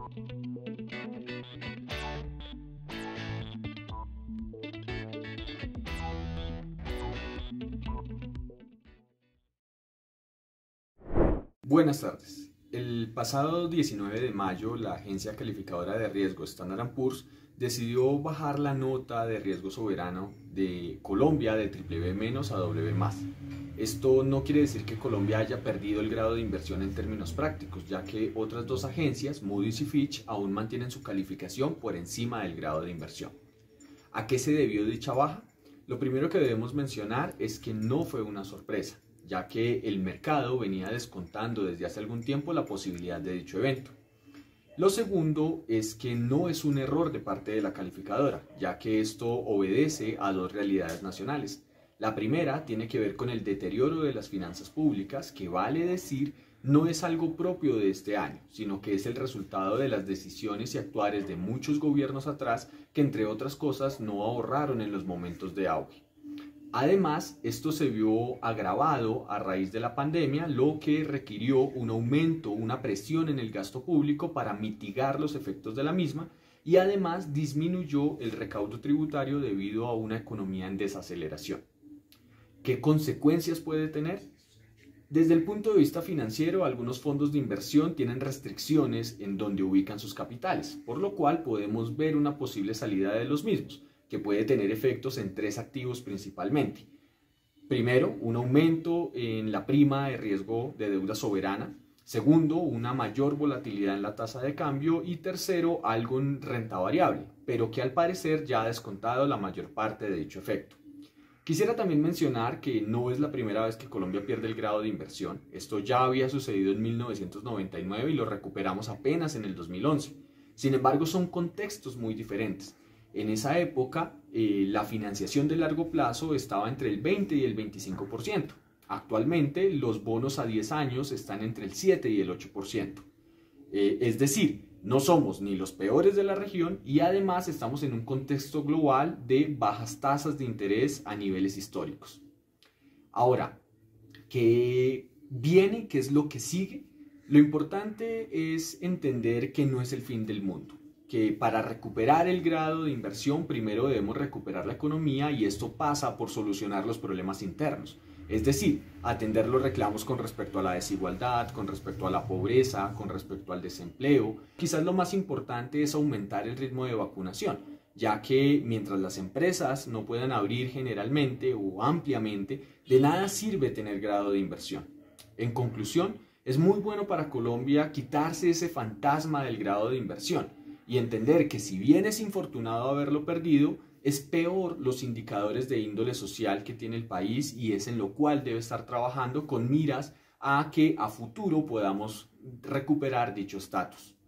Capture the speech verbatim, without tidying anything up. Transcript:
Buenas tardes. El pasado diecinueve de mayo, la agencia calificadora de riesgo Standard and Poor's decidió bajar la nota de riesgo soberano de Colombia de triple B menos a doble B más. Esto no quiere decir que Colombia haya perdido el grado de inversión en términos prácticos, ya que otras dos agencias, Moody's y Fitch, aún mantienen su calificación por encima del grado de inversión. ¿A qué se debió dicha baja? Lo primero que debemos mencionar es que no fue una sorpresa, ya que el mercado venía descontando desde hace algún tiempo la posibilidad de dicho evento. Lo segundo es que no es un error de parte de la calificadora, ya que esto obedece a dos realidades nacionales. La primera tiene que ver con el deterioro de las finanzas públicas, que vale decir no es algo propio de este año, sino que es el resultado de las decisiones y actuares de muchos gobiernos atrás que, entre otras cosas, no ahorraron en los momentos de auge. Además, esto se vio agravado a raíz de la pandemia, lo que requirió un aumento, una presión en el gasto público para mitigar los efectos de la misma, y además disminuyó el recaudo tributario debido a una economía en desaceleración. ¿Qué consecuencias puede tener? Desde el punto de vista financiero, algunos fondos de inversión tienen restricciones en donde ubican sus capitales, por lo cual podemos ver una posible salida de los mismos, que puede tener efectos en tres activos principalmente. Primero, un aumento en la prima de riesgo de deuda soberana. Segundo, una mayor volatilidad en la tasa de cambio. Y tercero, algo en renta variable, pero que al parecer ya ha descontado la mayor parte de dicho efecto. Quisiera también mencionar que no es la primera vez que Colombia pierde el grado de inversión. Esto ya había sucedido en mil novecientos noventa y nueve y lo recuperamos apenas en el dos mil once. Sin embargo, son contextos muy diferentes. En esa época, eh, la financiación de largo plazo estaba entre el veinte y el veinticinco por ciento. Actualmente, los bonos a diez años están entre el siete y el ocho por ciento. Eh, es decir, no somos ni los peores de la región y además estamos en un contexto global de bajas tasas de interés a niveles históricos. Ahora, ¿qué viene? ¿Qué es lo que sigue? Lo importante es entender que no es el fin del mundo, que para recuperar el grado de inversión primero debemos recuperar la economía y esto pasa por solucionar los problemas internos. Es decir, atender los reclamos con respecto a la desigualdad, con respecto a la pobreza, con respecto al desempleo. Quizás lo más importante es aumentar el ritmo de vacunación, ya que mientras las empresas no puedan abrir generalmente o ampliamente, de nada sirve tener grado de inversión. En conclusión, es muy bueno para Colombia quitarse ese fantasma del grado de inversión y entender que si bien es infortunado haberlo perdido, es peor los indicadores de índole social que tiene el país y es en lo cual debe estar trabajando con miras a que a futuro podamos recuperar dicho estatus.